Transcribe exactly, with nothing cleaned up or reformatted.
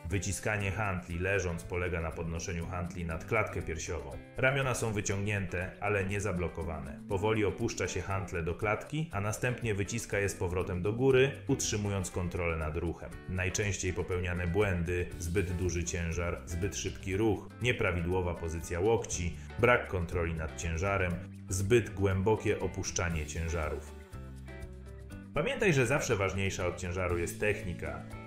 Wyciskanie hantli leżąc polega na podnoszeniu hantli nad klatkę piersiową. Ramiona są wyciągnięte, ale nie zablokowane. Powoli opuszcza się hantle do klatki, a następnie wyciska je z powrotem do góry, utrzymując kontrolę nad ruchem. Najczęściej popełniane błędy: zbyt duży ciężar, zbyt szybki ruch, nieprawidłowa pozycja łokci, brak kontroli nad ciężarem, zbyt głębokie opuszczanie ciężarów. Pamiętaj, że zawsze ważniejsza od ciężaru jest technika.